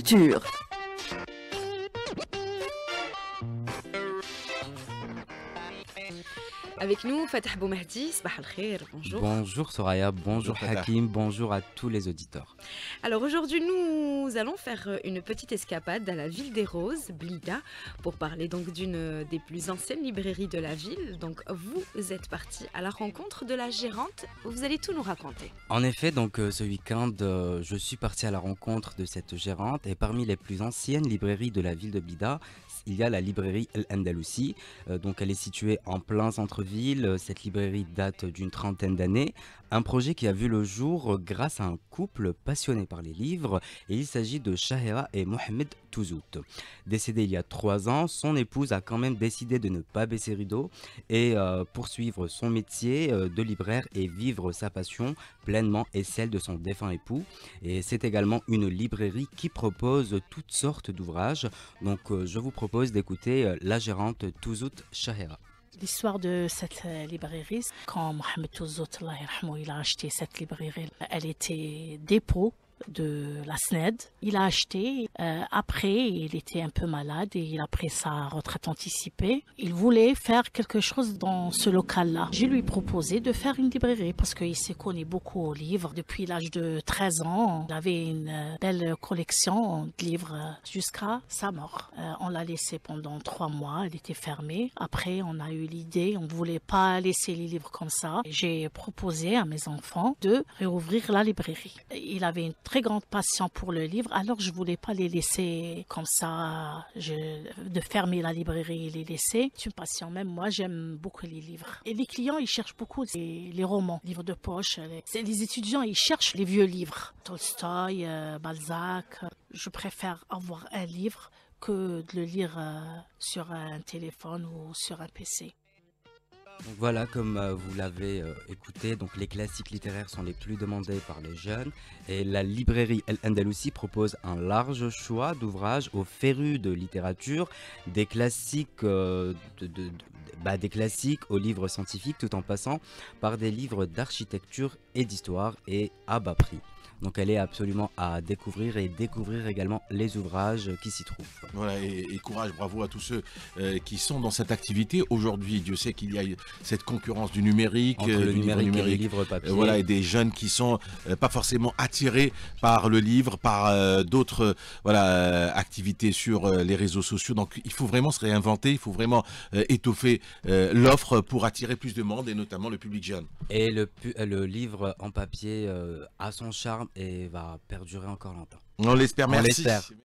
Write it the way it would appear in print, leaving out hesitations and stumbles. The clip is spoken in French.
culture. Avec nous, Fatah Boumehdi, Sabah al-Khair, bonjour. Bonjour Soraya, bonjour Fatah. Hakim, bonjour à tous les auditeurs. Alors aujourd'hui, nous allons faire une petite escapade à la ville des Roses, Blida, pour parler donc d'une des plus anciennes librairies de la ville. Donc vous êtes parti à la rencontre de la gérante, vous allez tout nous raconter. En effet, donc ce week-end, je suis parti à la rencontre de cette gérante et parmi les plus anciennes librairies de la ville de Blida, il y a la librairie El Andalousi. Donc elle est située en plein centre-ville. Cette librairie date d'une trentaine d'années. Un projet qui a vu le jour grâce à un couple passionné par les livres. Et il s'agit de Shahera et Mohamed Touzout. Décédé il y a 3 ans, son épouse a quand même décidé de ne pas baisser rideau et poursuivre son métier de libraire et vivre sa passion pleinement et celle de son défunt époux. Et c'est également une librairie qui propose toutes sortes d'ouvrages. Donc je vous propose d'écouter la gérante Touzout Shahera. L'histoire de cette librairie, quand Mohamed Touzout, Allah yarhamou, il a acheté cette librairie, elle était dépôt de la SNED. Il a acheté, après il était un peu malade et il a pris sa retraite anticipée. Il voulait faire quelque chose dans ce local-là. Je lui ai proposé de faire une librairie parce qu'il s'est connu beaucoup aux livres. Depuis l'âge de 13 ans, il avait une belle collection de livres jusqu'à sa mort. On l'a laissé pendant 3 mois, elle était fermée. Après, on a eu l'idée, on ne voulait pas laisser les livres comme ça. J'ai proposé à mes enfants de réouvrir la librairie. Il avait une très grande passion pour le livre, alors je voulais pas les laisser comme ça, de fermer la librairie et les laisser. C'est une passion, même moi j'aime beaucoup les livres. Et les clients ils cherchent beaucoup les romans, livres de poche. Les étudiants ils cherchent les vieux livres, Tolstoï, Balzac. Je préfère avoir un livre que de le lire sur un téléphone ou sur un PC. Donc voilà, comme vous l'avez écouté, donc les classiques littéraires sont les plus demandés par les jeunes et la librairie El Andalousi propose un large choix d'ouvrages aux férus de littérature, des classiques, des classiques aux livres scientifiques tout en passant par des livres d'architecture et d'histoire et à bas prix. Donc elle est absolument à découvrir et découvrir également les ouvrages qui s'y trouvent. Voilà, et courage, bravo à tous ceux qui sont dans cette activité. Aujourd'hui, Dieu sait qu'il y a cette concurrence du numérique, Entre le numérique et les livres papier. Voilà, et des jeunes qui sont pas forcément attirés par le livre, par d'autres activités sur les réseaux sociaux. Donc il faut vraiment se réinventer, il faut vraiment étoffer l'offre pour attirer plus de monde et notamment le public jeune. Et le livre en papier a son charme et va perdurer encore longtemps. On l'espère, On merci. l'espère.